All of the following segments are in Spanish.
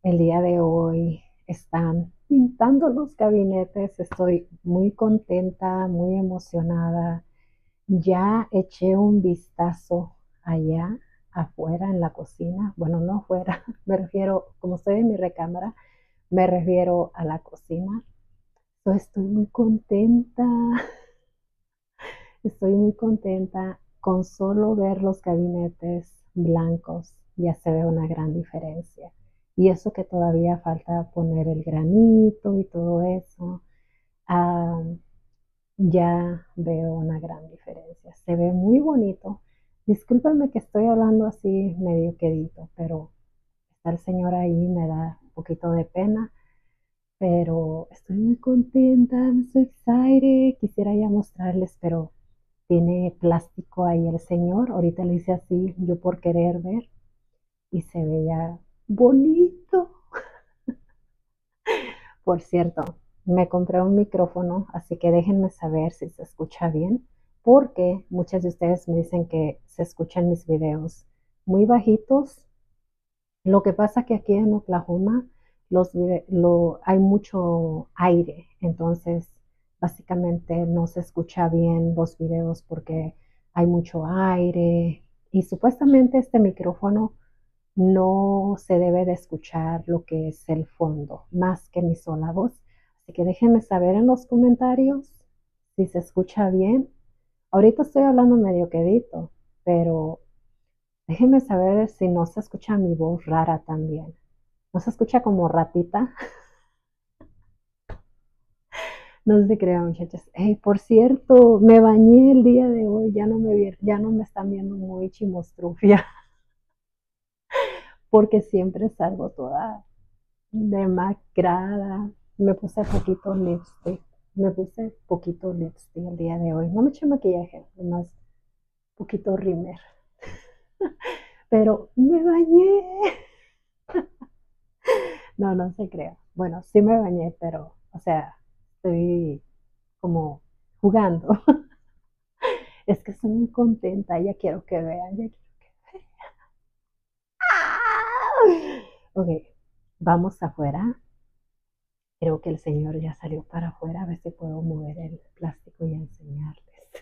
El día de hoy están pintando los gabinetes. Estoy muy contenta, muy emocionada. Ya eché un vistazo allá afuera en la cocina. Bueno, no afuera, me refiero, como estoy en mi recámara, me refiero a la cocina. Estoy muy contenta. Estoy muy contenta con solo ver los gabinetes blancos, ya se ve una gran diferencia. Y eso que todavía falta poner el granito y todo eso, ah, ya veo una gran diferencia. Se ve muy bonito. Discúlpame que estoy hablando así medio quedito, pero está el señor ahí, me da un poquito de pena, pero estoy muy contenta, I'm so excited. Quisiera ya mostrarles, pero tiene plástico ahí el señor. Ahorita le hice así, yo por querer ver, y se veía bonito. Por cierto, me compré un micrófono, así que déjenme saber si se escucha bien, porque muchas de ustedes me dicen que se escuchan mis videos muy bajitos. Lo que pasa que aquí en Oklahoma hay mucho aire, entonces básicamente no se escucha bien los videos porque hay mucho aire y supuestamente este micrófono no se debe de escuchar lo que es el fondo, más que mi sola voz. Así que déjenme saber en los comentarios si se escucha bien. Ahorita estoy hablando medio quedito, pero déjenme saber si no se escucha mi voz rara también. ¿No se escucha como ratita? No se crean, muchachos. Hey, por cierto, me bañé el día de hoy. Ya no me están viendo muy chimostrufia, porque siempre salgo toda demacrada. Me puse poquito lipstick. Me puse poquito lipstick el día de hoy. No me eché maquillaje, nomás poquito rímel. Pero me bañé. No, no se crea. Bueno, sí me bañé, pero, o sea, estoy como jugando. Es que estoy muy contenta, ya quiero que vean, ya quiero que vean. Ok, vamos afuera. Creo que el señor ya salió para afuera, a ver si puedo mover el plástico y enseñarles.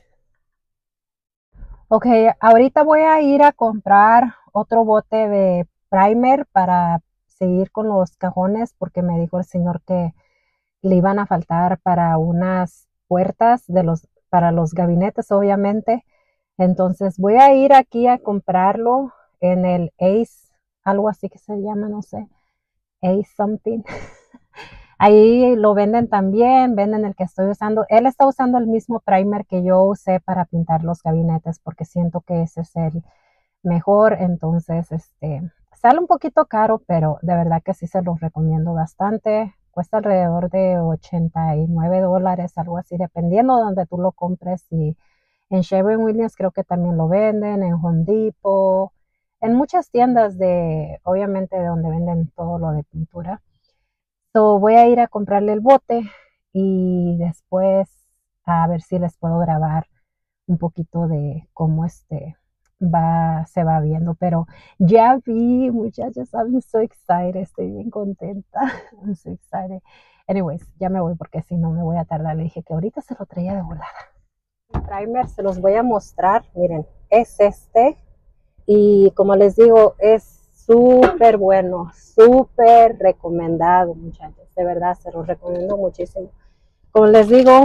Ok, ahorita voy a ir a comprar otro bote de primer para seguir con los cajones porque me dijo el señor que le iban a faltar para unas puertas para los gabinetes, obviamente. Entonces voy a ir aquí a comprarlo en el Ace, algo así que se llama, no sé, Ace something. Ahí lo venden también, venden el que estoy usando. Él está usando el mismo primer que yo usé para pintar los gabinetes porque siento que ese es el mejor. Entonces, sale un poquito caro, pero de verdad que sí se los recomiendo bastante. Cuesta alrededor de $89, algo así, dependiendo de donde tú lo compres. Y en Sherwin-Williams creo que también lo venden, en Home Depot, en muchas tiendas obviamente, de donde venden todo lo de pintura. So, voy a ir a comprarle el bote y después a ver si les puedo grabar un poquito de cómo se va viendo, pero ya vi, muchachos, I'm so excited, estoy bien contenta, I'm so excited. Anyways, ya me voy porque si no me voy a tardar. Le dije que ahorita se lo traía de volada. El primer se los voy a mostrar, miren, es y como les digo, es súper bueno, súper recomendado, muchachos, de verdad, se los recomiendo muchísimo. Como les digo,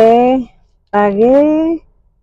pagué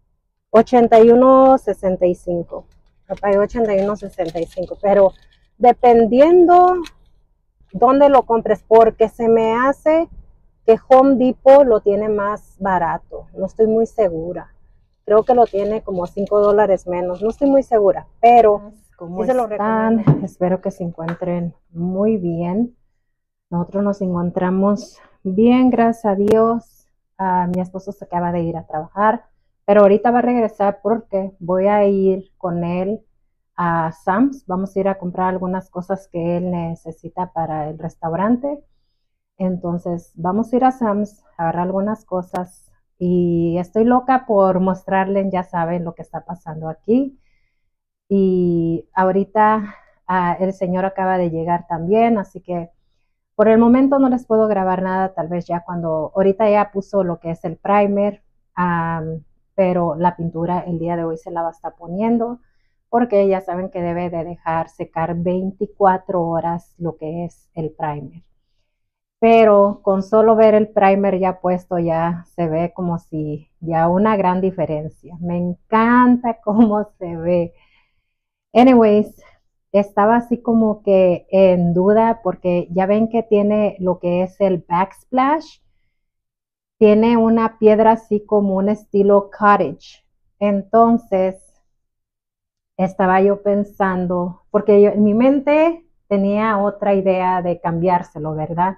81.65. Pagué 81.65, pero dependiendo dónde lo compres, porque se me hace que Home Depot lo tiene más barato. No estoy muy segura. Creo que lo tiene como $5 menos. No estoy muy segura, pero ¿cómo sí se lo recomiendo? Espero que se encuentren muy bien. Nosotros nos encontramos bien, gracias a Dios. Mi esposo se acaba de ir a trabajar, pero ahorita va a regresar porque voy a ir con él a Sam's. Vamos a ir a comprar algunas cosas que él necesita para el restaurante. Entonces vamos a ir a Sam's, a agarrar algunas cosas y estoy loca por mostrarles, ya saben lo que está pasando aquí. Y ahorita el señor acaba de llegar también, así que por el momento no les puedo grabar nada, tal vez ya cuando, ahorita ya puso lo que es el primer, pero la pintura el día de hoy se la va a estar poniendo, porque ya saben que debe de dejar secar 24 horas lo que es el primer. Pero con solo ver el primer ya puesto ya se ve como si ya una gran diferencia. Me encanta cómo se ve. Anyways, estaba así como que en duda porque ya ven que tiene lo que es el backsplash. Tiene una piedra así como un estilo cottage. Entonces, estaba yo pensando, porque yo en mi mente tenía otra idea de cambiárselo, ¿verdad?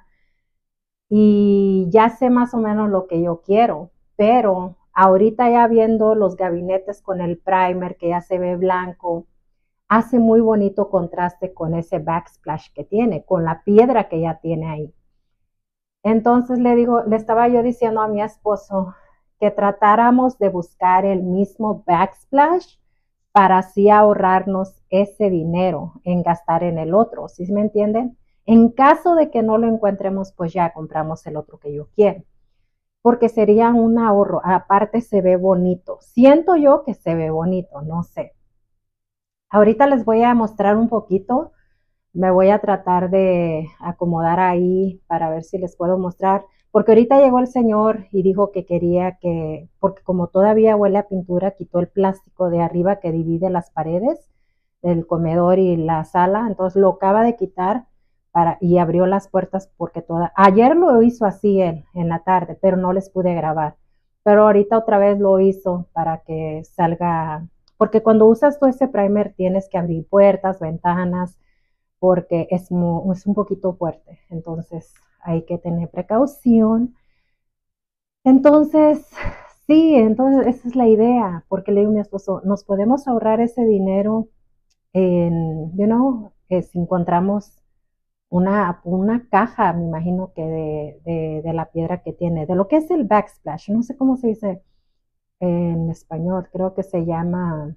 Y ya sé más o menos lo que yo quiero, pero ahorita ya viendo los gabinetes con el primer que ya se ve blanco, hace muy bonito contraste con ese backsplash que tiene, con la piedra que ya tiene ahí. Entonces le estaba yo diciendo a mi esposo que tratáramos de buscar el mismo backsplash para así ahorrarnos ese dinero en gastar en el otro, ¿sí me entienden? En caso de que no lo encontremos, pues ya compramos el otro que yo quiero, porque sería un ahorro. Aparte se ve bonito. Siento yo que se ve bonito, no sé. Ahorita les voy a mostrar un poquito. Me voy a tratar de acomodar ahí para ver si les puedo mostrar, porque ahorita llegó el señor y dijo que quería que, porque como todavía huele a pintura, quitó el plástico de arriba que divide las paredes del comedor y la sala, entonces lo acaba de quitar y abrió las puertas porque ayer lo hizo así él en la tarde, pero no les pude grabar, pero ahorita otra vez lo hizo para que salga, porque cuando usas todo ese primer tienes que abrir puertas, ventanas, porque es un poquito fuerte, entonces hay que tener precaución. Entonces, sí, entonces esa es la idea, porque le digo a mi esposo, nos podemos ahorrar ese dinero en, si encontramos una caja, me imagino que de la piedra que tiene, de lo que es el backsplash, no sé cómo se dice en español, creo que se llama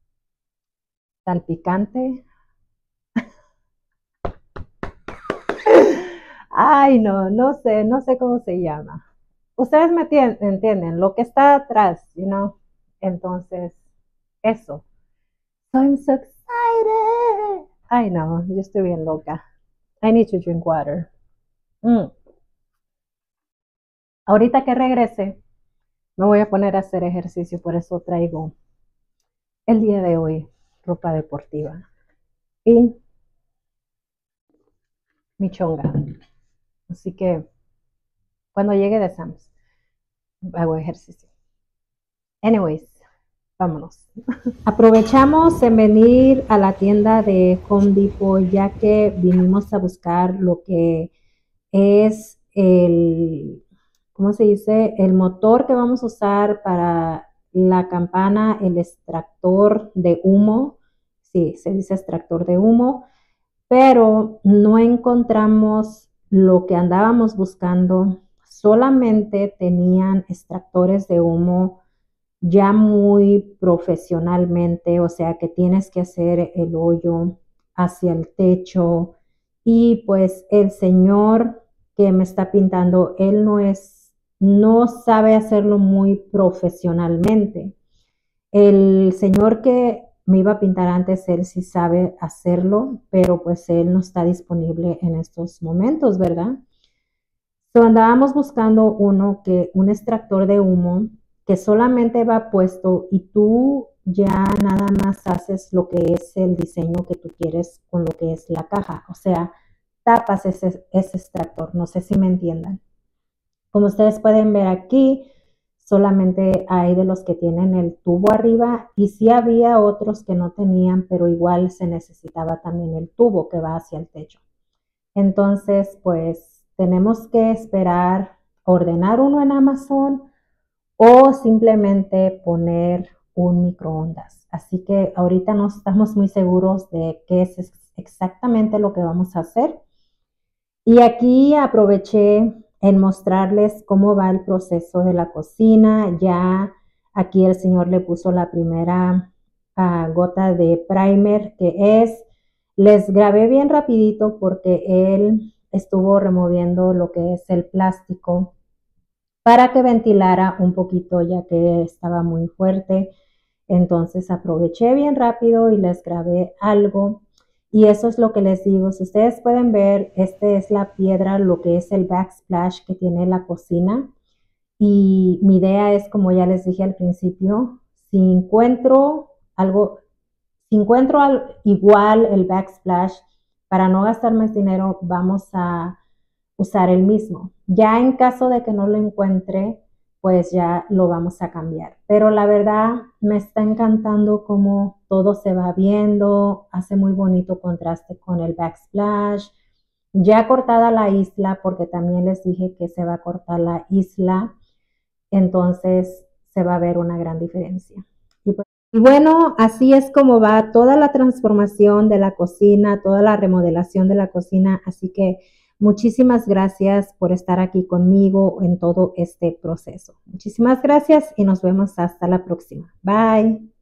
salpicante. Ay, no, no sé cómo se llama. Ustedes me entienden, lo que está atrás, Entonces, eso. So I'm so excited. Ay, no, yo estoy bien loca. I need to drink water. Mm. Ahorita que regrese, me voy a poner a hacer ejercicio, por eso traigo el día de hoy ropa deportiva y mi chonga. Así que cuando llegue de Sam's, hago ejercicio. Anyways, vámonos. Aprovechamos en venir a la tienda de Home Depot ya que vinimos a buscar lo que es ¿cómo se dice? El motor que vamos a usar para la campana, el extractor de humo. Sí, se dice extractor de humo, pero no encontramos lo que andábamos buscando. Solamente tenían extractores de humo ya muy profesionalmente, o sea que tienes que hacer el hoyo hacia el techo y pues el señor que me está pintando, él no sabe hacerlo muy profesionalmente. El señor que me iba a pintar antes, él sí sabe hacerlo, pero pues él no está disponible en estos momentos, ¿verdad? So, andábamos buscando un extractor de humo que solamente va puesto y tú ya nada más haces lo que es el diseño que tú quieres con lo que es la caja. O sea, tapas ese extractor. No sé si me entiendan. Como ustedes pueden ver aquí, solamente hay de los que tienen el tubo arriba y sí había otros que no tenían, pero igual se necesitaba también el tubo que va hacia el techo. Entonces, pues tenemos que esperar ordenar uno en Amazon o simplemente poner un microondas. Así que ahorita no estamos muy seguros de qué es exactamente lo que vamos a hacer. Y aquí aproveché en mostrarles cómo va el proceso de la cocina. Ya aquí el señor le puso la primera gota de primer, que es Les grabé bien rapidito porque él estuvo removiendo lo que es el plástico para que ventilara un poquito ya que estaba muy fuerte. Entonces aproveché bien rápido y les grabé algo. Y eso es lo que les digo. Si ustedes pueden ver, este es la piedra, lo que es el backsplash que tiene la cocina. Y mi idea es, como ya les dije al principio, si encuentro algo, si encuentro igual el backsplash, para no gastar más dinero, vamos a usar el mismo. Ya en caso de que no lo encuentre, pues ya lo vamos a cambiar. Pero la verdad me está encantando cómo todo se va viendo, hace muy bonito contraste con el backsplash. Ya cortada la isla, porque también les dije que se va a cortar la isla, entonces se va a ver una gran diferencia. Y bueno, así es como va toda la transformación de la cocina, toda la remodelación de la cocina. Así que muchísimas gracias por estar aquí conmigo en todo este proceso. Muchísimas gracias y nos vemos hasta la próxima. Bye.